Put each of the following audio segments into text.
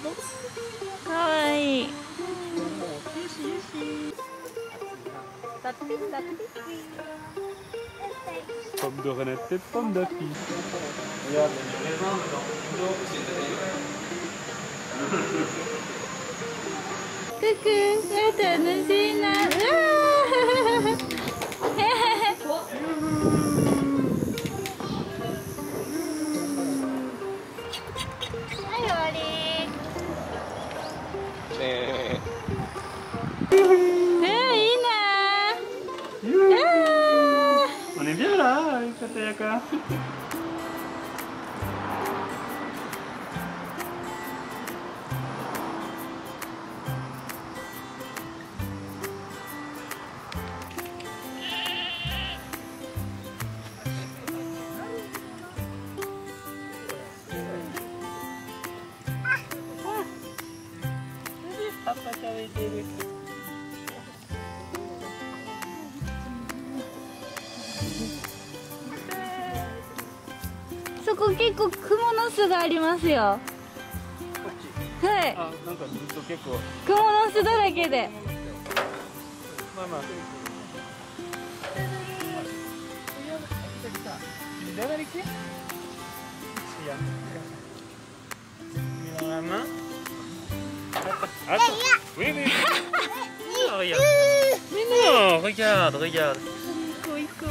かわいい。 Pomme de renette et pomme d'api. Regarde, les raisins dedans. Coucou,楽しいな。うわはい、終わり。いいな。 On est bien là, Katayaka. Papa t'avait été. そこ結構クモの巣がありますよ。はい。 あ、なんかずっと結構。 クモの巣だらけで。 まあまあ。Donne avec lui. Dans la main. Attends. Oui, oui. Non, regarde. Mais non, regarde, regarde. Coïco.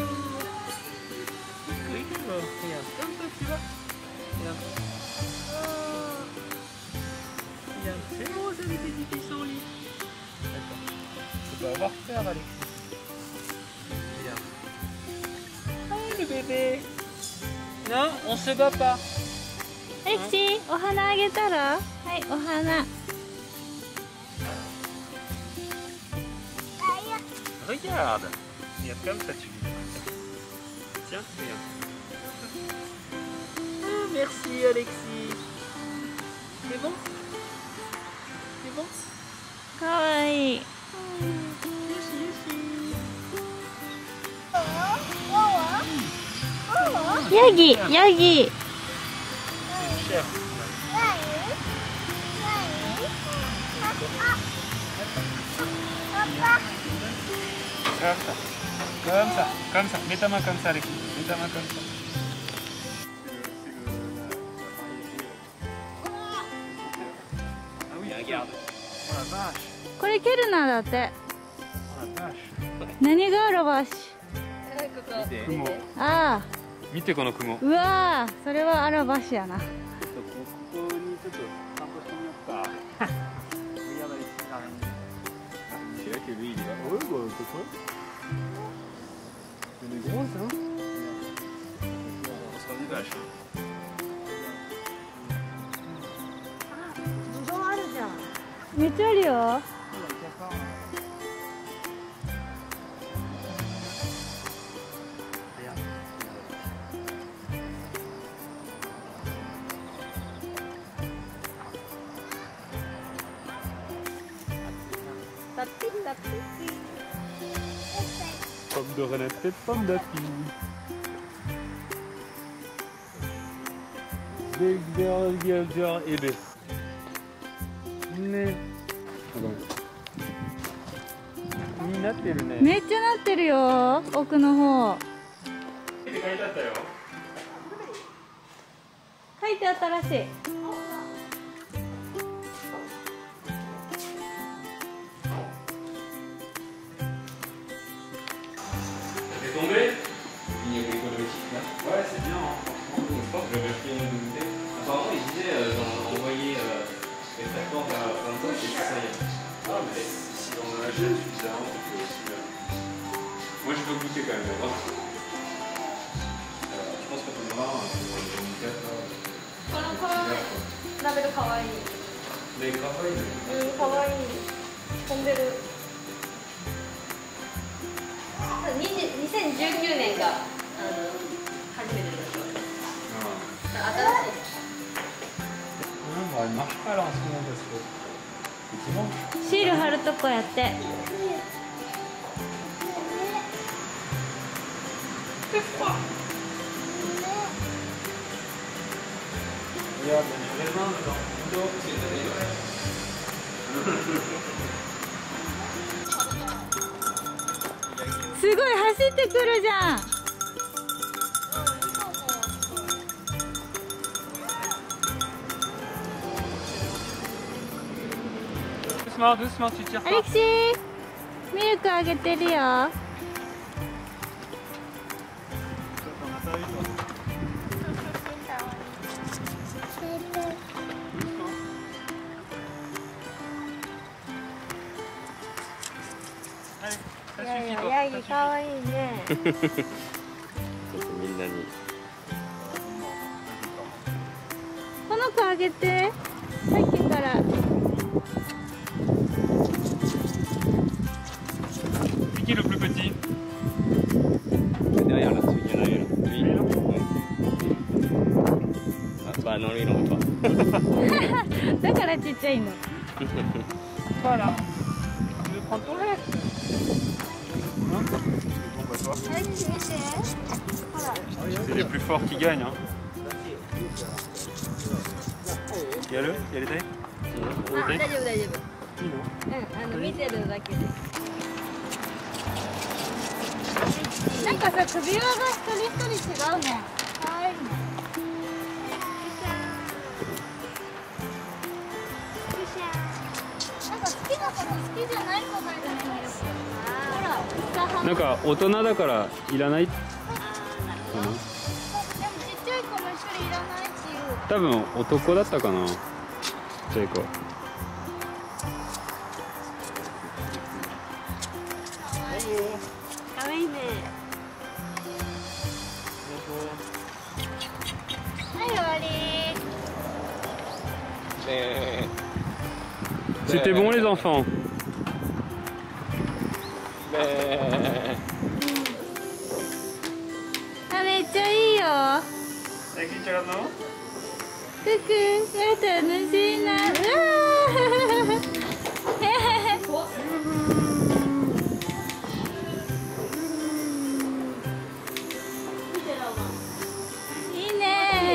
Coïco. Regarde, comme ça tu vois. Regarde. Oh. Regarde, c'est bon, ça, les petits qui sont au lit. Attends. Faut pas avoir peur, Alexis. Regarde. Oh, le bébé. Non, on se bat pas. レクシー、お花あげたら。はい、お花。 Regarde. Regarde comme ça, tu vis. Tiens, regarde. Ah, merci, Alexis. C'est bon? C'est bon? かわいい。ヤギ、ヤギ。 Cher. Comme ça, comme ça. Mets ta main comme ça, Alexis. Mets ta main comme ça. Ah oui, regarde. Oh la vache. これケルナだって。 Oh la vache. 何がアラバシ。 雲。 ああ。 見てこの雲。 うわー、それはアラバシやな。 ここにちょっと散歩してみようか。Regarde Alexis, la reine. C'est vrai que lui, il va. Ouais, bah, c'est quoi? On est gros, ça. On sera des vaches. めっちゃあるよ。 Pomme de renette et pomme d'api. Big girl, girl, girl, et B. Ne. になってるね。 めっちゃなってるよ、奥の方。 書いてあったよ。 書いてあったらしい。 Tombé. Ligne économique là. Ouais, c'est bien, hein. Franchement, je pense que j'avais pris une unité. Apparemment, il disait envoyer les tracteurs vers le poste et tout ça. Ah, mais si on en achète suffisamment, on peut aussi. Moi, je peux goûter quand même, d'accord. Je pense qu'on peut voir un communicateur là. このラベルかわいい。 Mais grave, il est. かわいい。飛んでる。2019年が初めての人です。新しい。 Elle marche pas là en ce moment parce que. シール貼るとこやって。 すごい走ってくるじゃん。 Doucement, doucement, tu tires アレクシー、ミルクあげてるよ。ヤギかわいいね。 ちょっとみんなに。 この子あげて。さっきから。 C'est qui le plus petit? Derrière là, celui qui est derrière là. Lui. Ouais. Ah, bah non, lui il en veut pas. だからちっちゃいの。 Voilà. Tu veux prendre ton lait? C'est les plus forts qui gagnent. Hein. Il y a les tailles? あ、大丈夫大丈夫。見てるだけで。なんかさ、首輪が一人一人違うね。かわいいね。なんか好きな子と好きじゃない子がいるのよ。ほら、 なんか大人だからいらないかな。 でもちっちゃい子も一人いらないっていう。 多分男だったかな。ちっちゃい子。 かわいいね。はい、終わり。 C'était bon les enfants. あ、めっちゃいいよ。くくん、楽しいな。うわー。いいね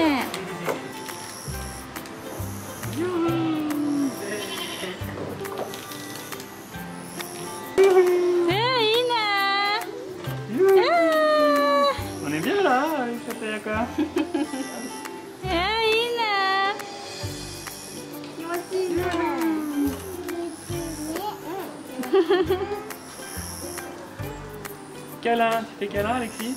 ー。いいなー。 On est bien là, avec Satayaka. いいなー。気持ちいいね。 Câlin, tu fais câlin Alexis?